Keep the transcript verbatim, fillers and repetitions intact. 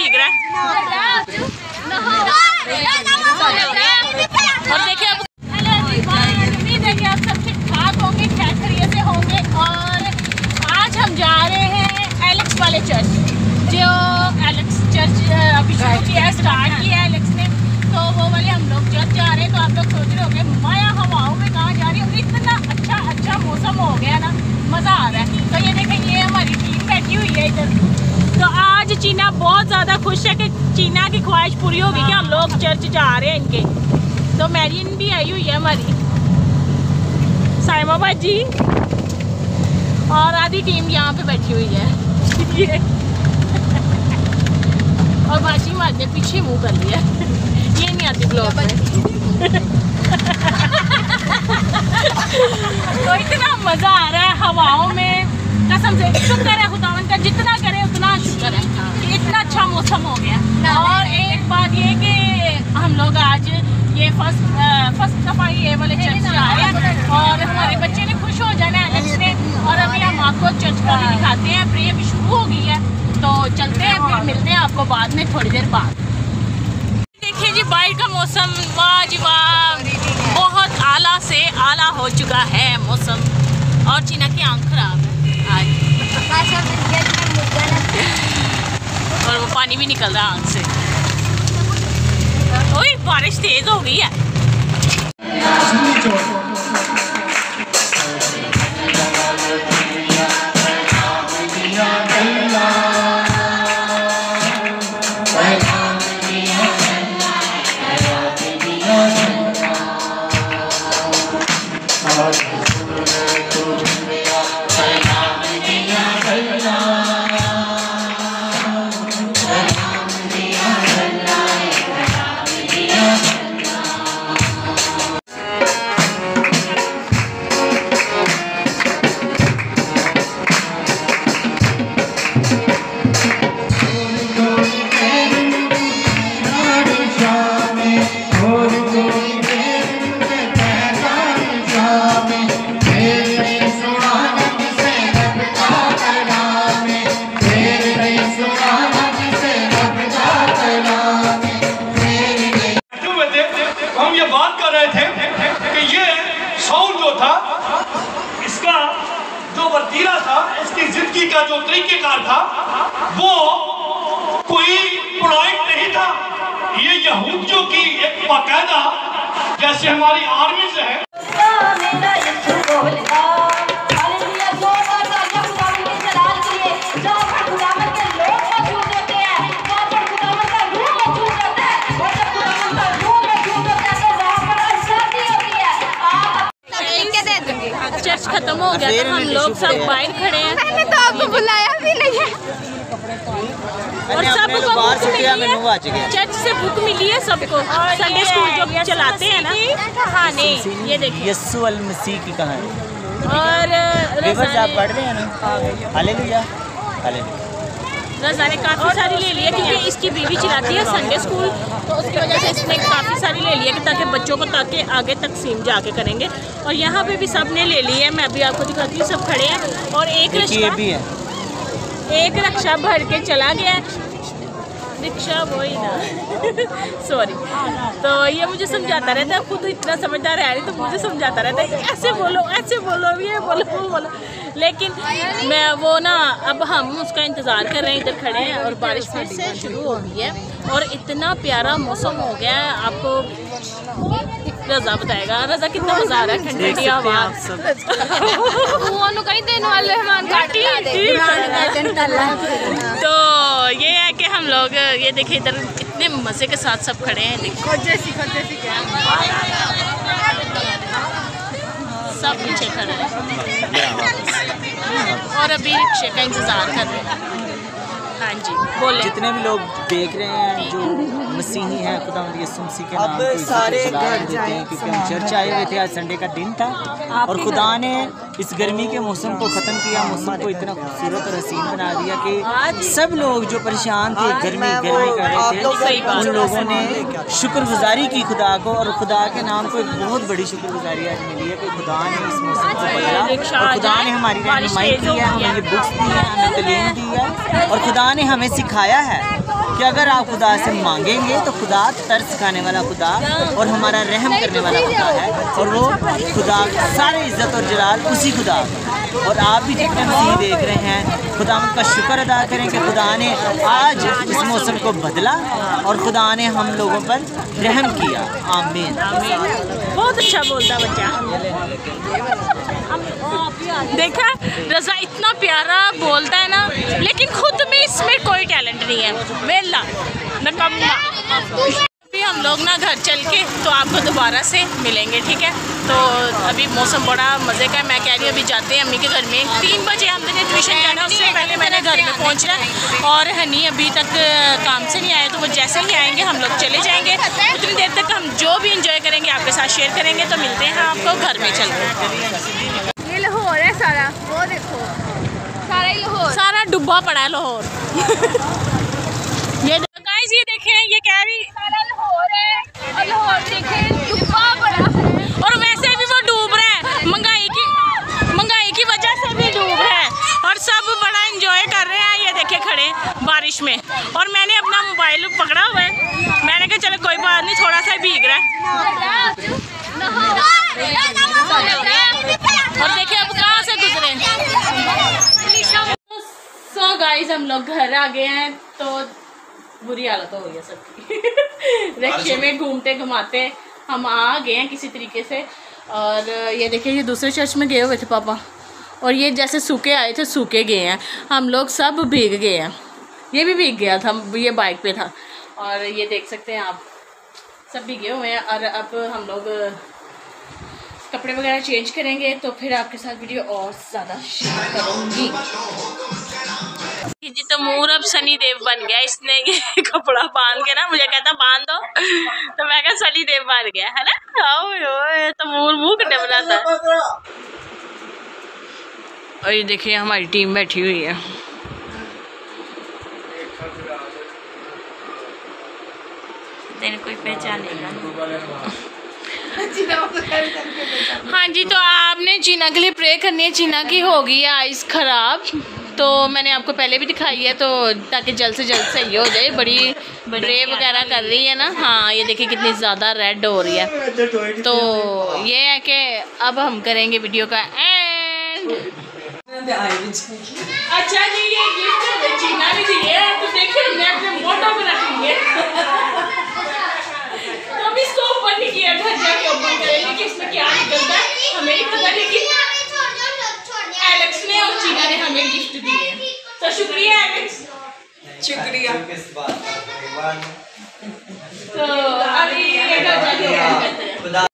भीग रहा है। और देखिए अब उम्मीद है कि आप सब ठीक ठाक होंगे, खैर खैरियत से होंगे। और आज हम जा रहे हैं एलेक्स वाले चर्च, जो एलेक्स चर्च अभी शुरू किया है, स्टार्ट किया है एलेक्स ने, तो वो वाले हम लोग चर्च जा रहे हैं। तो आप लोग सोच रहे होंगे माया हवाओं में कहाँ जा रही है, इतना अच्छा अच्छा मौसम हो गया ना, मज़ा आ रहा है। तो ये देखें, ये हमारी टीम बैठी हुई है इधर। तो आज चीना बहुत ज़्यादा खुश है कि चीना की ख्वाहिश पूरी होगी कि हम लोग चर्च जा रहे हैं इनके। तो मैरियन भी आई हुई है हमारी, साइमा बाजी, और आधी टीम यहाँ पे बैठी हुई है। ये और बाजी मारने पीछे मुंह कर लिया, ये नहीं आती ब्लॉग में। तो इतना मज़ा आ रहा है हवाओं में, कसम से शुक्र है खुदावंद का, जितना करे उतना शुक्र है कि इतना अच्छा मौसम हो गया। और एक बात ये कि हम लोग आज ये फर्स्ट फर्स्ट दफ़ा ये वाले चर्च जा रहे हैं, और हमारे बच्चे ने खुश हो जाना है एलेक्स ने। और अभी हम आपको चर्च का भी दिखाते हैं, प्रे अभी शुरू हो गई है, तो चलते हैं, फिर मिलते हैं आपको बाद में थोड़ी देर बाद। देखिए जी, बाहर का मौसम वाह जी वाह, बहुत आला से आला हो चुका है मौसम। और चीना की आँख खराब है आज, और वो पानी भी निकल रहा है आँख से। ओए बारिश तेज हो गई है। इसकी जिंदगी का जो तरीकेकार था वो कोई पॉइंट नहीं था। ये यहूदियों की एक बाकायदा, जैसे हमारी आर्मी से है, चर्च खत्म हो गया तो हम लोग सब बाहर खड़े हैं। मैंने तो आपको बुलाया भी नहीं है, और सबको बुक मिली है, चर्च से बुक मिली है सबको, संडे स्कूल जो चलाते हैं ना। हाँ नहीं, ये देखिए यीशु अल मसीह की कहानी। और रिवर्स आप पढ़ रहे हैं ना, हालेलुया हालेलुया। रज़ा ने काफ़ी सारी ले ली है क्योंकि इसकी बीवी चलाती है संडे स्कूल, तो उसकी वजह से इसने काफ़ी सारी ले ली है ताकि बच्चों को ताकि आगे तकसीम जाके करेंगे। और यहाँ पे भी सब ने ले ली है, मैं भी आपको दिखाती हूँ, सब खड़े हैं। और एक रिक्शा भी है, एक रिक्शा भर के चला गया, रिक्शा वही ना सॉरी। तो ये मुझे समझाता रहता है, खुद इतना समझदार है नहीं, तो मुझे समझाता रहता है कि ऐसे बोलो ऐसे बोलो, ये बोलो वो बोलो। लेकिन मैं वो ना, अब हम उसका इंतज़ार कर रहे हैं, इधर खड़े हैं, और बारिश फिर से शुरू हो गई है, और इतना प्यारा मौसम हो गया है। आपको रज़ा बताएगा, रज़ा कितना मज़ा आ रहा है, ठंडी ठंडी हवा। तो ये है कि हम लोग, ये देखिए इधर इतने मज़े के साथ सब खड़े हैं, देखो सब पीछे खड़े हैं और अभी रिक्शे का इंतज़ार कर रहे हैं। हाँ जी बोले। जितने भी लोग देख रहे हैं जो मसीही हैं, खुदावंद यीशु मसीह के नाम को सारे घर देते हैं, क्योंकि हम चर्च आए हुए थे, आज संडे का दिन था, और खुदा ने इस गर्मी के मौसम को ख़त्म किया, मौसम को इतना खूबसूरत और हसीन बना दिया कि सब लोग जो परेशान थे, गर्मी गर्मी कर रहे थे, उन लोगों ने शुक्रगुजारी की खुदा को, और खुदा के नाम को एक बहुत बड़ी शुक्रगुजारी आज मिली है कि खुदा ने इस मौसम को बदला, और खुदा ने हमारी रहनुमाई की है, हमें ये बुक्स दी है, हमें तालीम दी है, और खुदा ने हमें सिखाया है कि अगर आप खुदा से मांगेंगे तो खुदा तरस खाने वाला खुदा और हमारा रहम करने वाला खुदा है, और वो खुदा सारे इज़्ज़त और जलाल उसी खुदा का। और आप भी जितने मसीह देख रहे हैं, खुदा का शुक्र अदा करें कि खुदा ने आज इस मौसम को बदला और खुदा ने हम लोगों पर रहम किया। आमीन। बहुत अच्छा बोलता बच्चा। देखा रज़ा इतना प्यारा बोलता है ना, लेकिन खुद में इसमें कोई टैलेंट नहीं है, वेला नकम्मा। अभी हम लोग ना घर चल के तो आपको दोबारा से मिलेंगे, ठीक है। तो अभी मौसम बड़ा मज़े का है। मैं कह रही हूँ अभी जाते हैं अम्मी के घर में। तीन बजे हमने ट्यूशन जाना, उससे पहले मैंने घर में पहुँचना है। और हनी अभी तक काम से नहीं आए, तो वो जैसे ही आएंगे हम लोग चले जाएंगे। उतनी देर तक हम जो भी इंजॉय करेंगे आपके साथ शेयर करेंगे। तो मिलते हैं आपको घर में चल के। ये लाहौर है सारा, वो देखो सारा ही लाहौर, सारा डूबा पड़ा है लाहौर। ये गाइस ये देखें, ये कह रही सारा लाहौर है और लाहौर देखें डूबा पड़ा है। और वैसे भी वो डूब रहा है, महंगाई की महंगाई की वजह से भी डूब रहा है। और सब बड़ा एंजॉय कर रहे हैं, ये देखे खड़े बारिश में। और मैंने अपना मोबाइल पकड़ा हुआ है, मैंने कहा चलो कोई बात नहीं, थोड़ा सा भीग रहा है। और देखिए अब कहाँ से गुजरे। सो गाइस हम लोग घर आ गए हैं, तो बुरी हालत हो गई है सबकी। रिक्शे में घूमते घुमाते हम आ गए हैं किसी तरीके से। और ये देखिए ये दूसरे चर्च में गए हुए थे पापा, और ये जैसे सूखे आए थे सूखे गए हैं। हम लोग सब भीग गए हैं, ये भी भीग गया था, ये बाइक पे था। और ये देख सकते हैं आप, सब भीगे हुए हैं। और अब हम लोग कपड़े वगैरह चेंज करेंगे, तो फिर आपके साथ वीडियो और ज़्यादा शेयर करूँगी। जी तो मूर अब सनी देव बन गया, इसने ये कपड़ा बांध के ना मुझे कहता बांध दो, तो मैं कहा सनी देव बन गया है ना। ओए तो मूर मुँह कटे बनाता है। और ये देखिए हमारी टीम बैठी हुई है। तेरे कोई पहचानेगा। हाँ जी, तो आपने चीना के लिए प्रे करनी है। चीना की होगी आइस ख़राब, तो मैंने आपको पहले भी दिखाई है, तो ताकि जल्द से जल्द सही हो जाए। बड़ी प्रे वगैरह कर रही है ना। हाँ ये देखिए कितनी ज़्यादा रेड हो रही है। तो ये है कि अब हम करेंगे वीडियो का एंड। अच्छा जी ये गिफ्ट चीना ने दी है, तो देखिए हमने अपने मोटो में रखेंगे। तो अभी इसको ओपन नहीं किया, घर जाके ओपन करेंगे कि इसमें क्या निकलता है, हमें नहीं पता। लेकिन एलेक्स ने और चीना ने हमें गिफ्ट दिए, तो शुक्रिया एलेक्स, शुक्रिया।